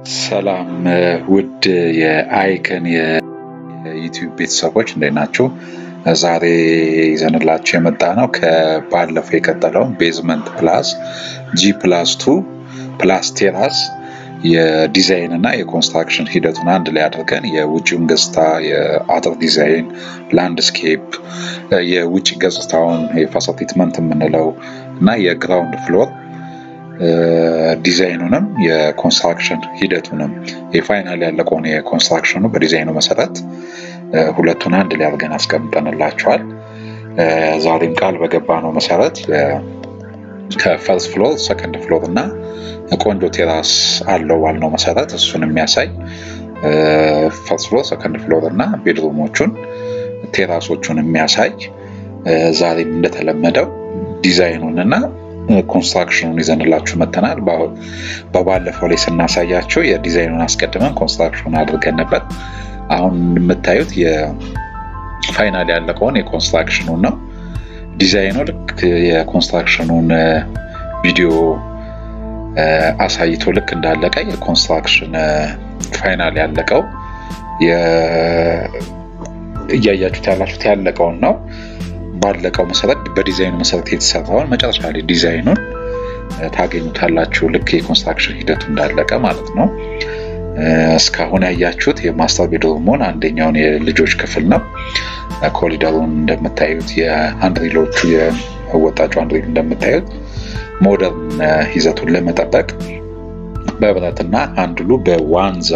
ሰላም ውድ የአይከን የዩቲዩብ ቤተሰቦች እንዴት ናችሁ? ዛሬ ይዘንላችሁ የመጣነው ከባለፈው የቀጠለው ቤዝመንት ፕላስ G+2 ፕላስ ቴራስ የዲዛይን እና የኮንስትራክሽን ሂደቱን አንድ ላይ አድርገን የውጪውን ገጽታ የአጥር ዲዛይን ላንድስኬፕ የውጪ ገጽታውን የፋሳድ ትሪትመንት የምንለው እና የግራውንድ ፍሎር ዲዛይኑንም የኮንስትራክሽን ሂደቱንም የፋይናል ያለቀውን የኮንስትራክሽኑ በዲዛይኑ መሰረት ሁለቱን አንድ ላይ አድርገን አስቀምጠንላችኋል። ዛሬም ቃል በገባነው መሰረት ከፈርስት ፍሎር ሰከንድ ፍሎር እና ቆንጆ ቴራስ አለው ባልነው መሰረት እሱን የሚያሳይ ፈርስት ፍሎር ሰከንድ ፍሎር እና ቤድሩሞቹን ቴራሶቹን የሚያሳይ ዛሬም እንደተለመደው ዲዛይኑንና ኮንስትራክሽኑን ይዘንላችሁ መተናል። በባለፈው ላይ ስናሳያችሁ የዲዛይኑን አስቀድመን ኮንስትራክሽኑን አድርገን ነበር። አሁን የምታዩት የፋይናል ያለቀውን የኮንስትራክሽኑን ነው። ዲዛይኑ ልክ የኮንስትራክሽኑን ቪዲዮ አሳይቶ ልክ እንዳለቀ የኮንስትራክሽን ፋይናል ያለቀው እያያችሁት ያላችሁት ያለቀውን ነው። ባለቀው መሰረት በዲዛይኑ መሰረት የተሰራውን መጨረሻ ላይ ዲዛይኑን ታገኙታላችሁ ልክ የኮንስትራክሽን ሂደቱ እንዳለቀ ማለት ነው። እስካሁን ያያችሁት የማስተር ቤድሩሙን አንደኛውን የልጆች ክፍል ነው። ኮሪደሩን እንደምታዩት የአንድሪሎቹ የወጣጩ አንድሪል እንደምታዩት ሞደርን ይዘቱን ለመጠበቅ በብረትና አንድሉ በዋንዛ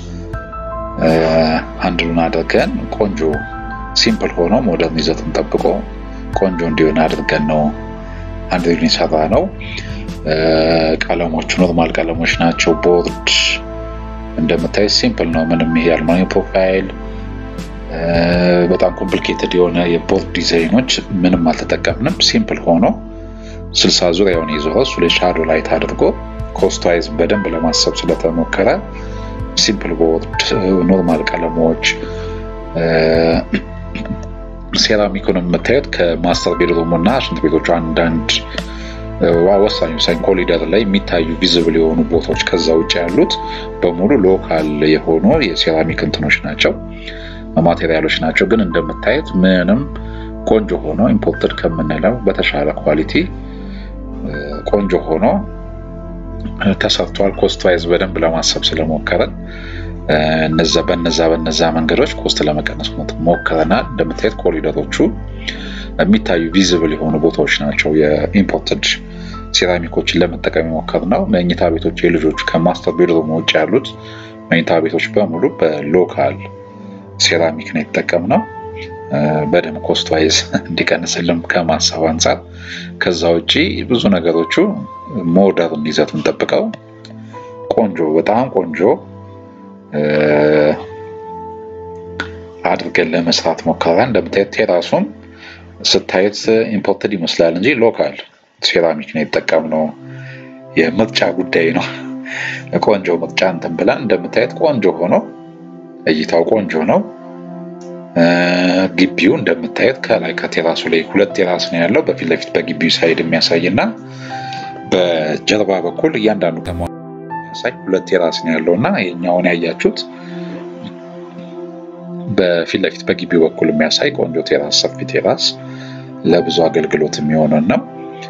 አንድሉን አድርገን ቆንጆ ሲምፕል ሆኖ ሞደርን ይዘቱን ጠብቆ ቆንጆ እንዲሆን አድርገን ነው አንድሪሉን ሰራነው። ቀለሞቹ ኖርማል ቀለሞች ናቸው። ቦርድ እንደምታዩት ሲምፕል ነው። ምንም ይሄ አልሙኒየም ፕሮፋይል በጣም ኮምፕሊኬትድ የሆነ የቦርድ ዲዛይኖች ምንም አልተጠቀምንም። ሲምፕል ሆኖ 60 ዙሪያውን ይዞረው እሱ ላይ ሻዶ ላይት አድርጎ ኮስታይዝ በደንብ ለማሰብ ስለተሞከረ ሲምፕል ቦርድ ኖርማል ቀለሞች ሴራሚኩን የምታዩት ከማስተር ቤድሩሙና ሽንት ቤቶቹ አንዳንድ ወሳኝ ኮሪደር ላይ የሚታዩ ቪዚብል የሆኑ ቦታዎች ከዛ ውጭ ያሉት በሙሉ ሎካል የሆኑ የሴራሚክ እንትኖች ናቸው ማቴሪያሎች ናቸው። ግን እንደምታዩት ምንም ቆንጆ ሆኖ ኢምፖርትድ ከምንለው በተሻለ ኳሊቲ ቆንጆ ሆኖ ተሰርቷል። ኮስታይዝ በደንብ ለማሰብ ስለሞከረን በነዛ መንገዶች ኮስት ለመቀነስ ሞክረናል። እንደምታዩት ኮሪደሮቹ የሚታዩ ቪዚብል የሆኑ ቦታዎች ናቸው የኢምፖርትድ ሴራሚኮችን ለመጠቀም ሞክረናል። መኝታ ቤቶች የልጆቹ ከማስተር ቤድሩም ውጭ ያሉት መኝታ ቤቶች በሙሉ በሎካል ሴራሚክ ነው የተጠቀምነው በደንብ ኮስታይዝ እንዲቀንስልን ከማሰብ አንፃር። ከዛ ውጪ ብዙ ነገሮቹ ሞደርን ይዘቱን ጠብቀው ቆንጆ በጣም ቆንጆ አድርገን ለመስራት ሞክረናል። እንደምታዩት ቴራሱን ስታዩት ኢምፖርትድ ይመስላል እንጂ ሎካል ሴራሚክ ነው የተጠቀምነው። የምርጫ ጉዳይ ነው። ቆንጆ ምርጫ እንትን ብለን እንደምታዩት ቆንጆ ሆኖ እይታው ቆንጆ ነው። ግቢው እንደምታዩት ከላይ ከቴራሱ ላይ ሁለት ቴራስ ነው ያለው። በፊት ለፊት በግቢው ሳይድ የሚያሳይና በጀርባ በኩል እያንዳንዱ የሚያሳይ ሁለት ቴራስ ነው ያለውና የኛውን ያያችሁት በፊት ለፊት በግቢው በኩል የሚያሳይ ቆንጆ ቴራስ ሰፊ ቴራስ ለብዙ አገልግሎት የሚሆን ነው።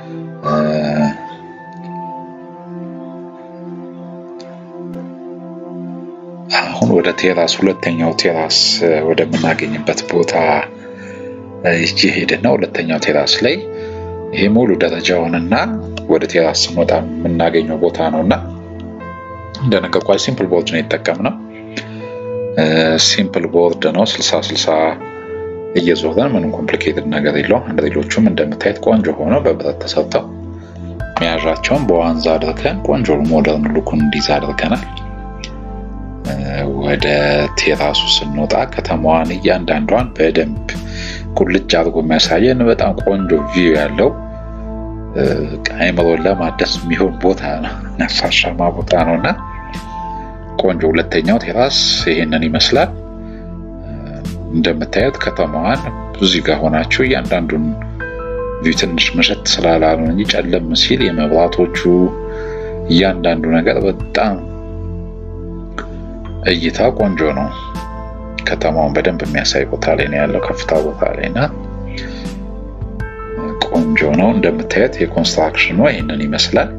አሁን ወደ ቴራስ ሁለተኛው ቴራስ ወደምናገኝበት ቦታ እየሄድን ነው። ሁለተኛው ቴራስ ላይ ይሄ ሙሉ ደረጃውንና ወደ ቴራስ ስንወጣ የምናገኘው ቦታ ነውና እንደነገርኳችሁ ሲምፕል ቦርድ ነው የተጠቀምነው። ሲምፕል ቦርድ ነው 60 እየዞረን ምንም ኮምፕሊኬትድ ነገር የለውም። አንድሪሎቹም እንደምታዩት ቆንጆ ሆኖ በብረት ተሰርተው መያዣቸውን በዋንዛ አድርገን ቆንጆ ሞደርን ሉኩን እንዲይዝ አድርገናል። ወደ ቴራሱ ስንወጣ ከተማዋን እያንዳንዷን በደንብ ቁልጭ አድርጎ የሚያሳየን በጣም ቆንጆ ቪው ያለው አይምሮን ለማደስ የሚሆን ቦታ ነው። ነፋሻማ ቦታ ነውና ቆንጆ ሁለተኛው ቴራስ ይሄንን ይመስላል። እንደምታዩት ከተማዋን እዚህ ጋር ሆናችሁ እያንዳንዱን ቪው ትንሽ መሸት ስላላሉ እንጂ ጨለም ሲል የመብራቶቹ እያንዳንዱ ነገር በጣም እይታ ቆንጆ ነው ከተማውን በደንብ የሚያሳይ ቦታ ላይ ነው ያለው ከፍታ ቦታ ላይና ቆንጆ ነው እንደምታዩት የኮንስትራክሽኑ ይሄንን ይመስላል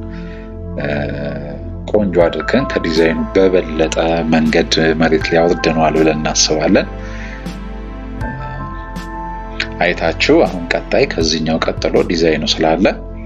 ቆንጆ አድርገን ከዲዛይኑ በበለጠ መንገድ መሬት ላይ አውርደናል ብለን እናስባለን አይታችሁ አሁን ቀጣይ ከዚህኛው ቀጥሎ ዲዛይኑ ስላለ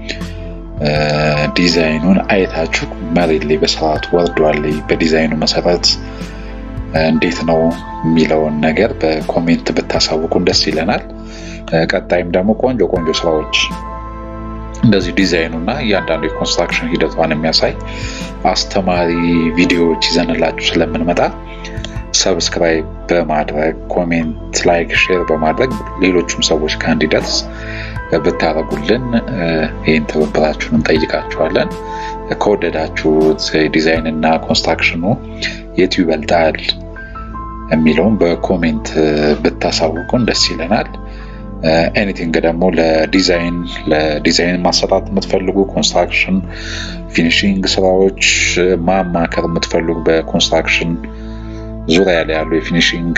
ዲዛይኑን አይታችሁ መሬት ላይ በሰዓቱ ወርዷል በዲዛይኑ መሰረት እንዴት ነው የሚለውን ነገር በኮሜንት ብታሳውቁን ደስ ይለናል ቀጣይም ደግሞ ቆንጆ ስራዎች እንደዚህ ዲዛይኑና ያንዳንዱ የኮንስትራክሽን ሂደቷን የሚያሳይ አስተማሪ ቪዲዮዎች ይዘንላችሁ ስለምንመጣ ሰብስክራይብ በማድረግ ኮሜንት ላይክ ሼር በማድረግ ሌሎችም ሰዎች ካንዲዳትስ በታረጉልን ይሄን ተባብራችሁን እንጠይቃችኋለን ከወደዳችሁት ዲዛይን እና ኮንስትራክሽኑ የቱ ይበልጣል የሚለውን በኮሜንት ብታሳውቁን ደስ ይለናል ኤኒቲንግ ደግሞ ለዲዛይን ማሰራት የምትፈልጉ ኮንስትራክሽን ፊኒሺንግ ስራዎች ማማከር የምትፈልጉ በኮንስትራክሽን ዙሪያ ላይ ያሉ የፊኒሺንግ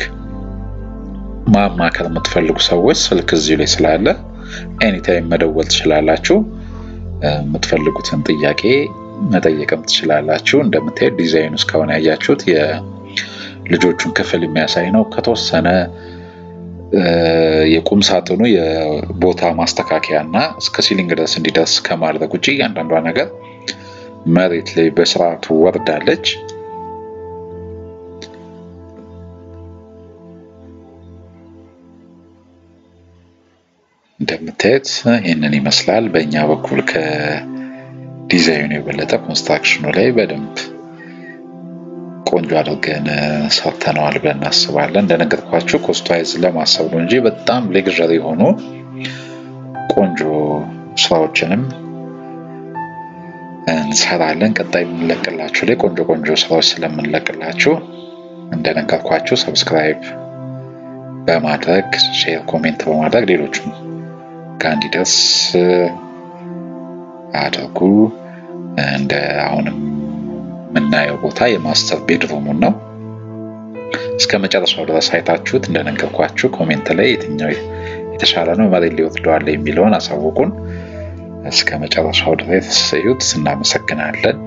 ማማከር የምትፈልጉ ሰዎች ስልክ እዚህ ላይ ስላለ ኤኒታይም መደወል ትችላላችሁ የምትፈልጉትን ጥያቄ መጠየቅም ትችላላችሁ እንደምታዩት ዲዛይኑ እስካሁን ያያችሁት የልጆቹን ክፍል የሚያሳይ ነው ከተወሰነ የቁም ሳጥኑ የቦታ ማስተካከያና እስከ ሲሊንግ ድረስ እንዲደርስ ከማድረግ ውጪ አንዳንዷ ነገር መሬት ላይ በስርዓቱ ወርዳለች እንደምታዩት ይሄንን ይመስላል በእኛ በኩል ከዲዛይኑ የበለጠ ኮንስትራክሽኑ ላይ በደንብ ቆንጆ አድርገን ሰርተናል ብለን እናስባለን እንደነገርኳችሁ ኮስቷይዝ ለማሰብ ነው እንጂ በጣም ሌግዠሪ ሆኖ ቆንጆ ስራዎችንም እንሰራለን ቀጣይ የምንለቅላችሁ ላይ ቆንጆ ስራዎች ስለምንለቅላችሁ እንደነገርኳችሁ ሰብስክራይብ በማድረግ ሼር ኮሜንት በማድረግ ሌሎችም ካንዲዳትስ አድርጉ እንደ አሁንም ምናየው ቦታ የማስተር ቤድሩም ነው እስከ መጨረሻው ድረስ አይታችሁት እንደነገርኳችሁ ኮሜንት ላይ የትኛው የተሻለ ነው መሬት ላይ ወጥቷል የሚለውን አሳውቁን እስከ መጨረሻው ድረስ እዩት እናመሰግናለን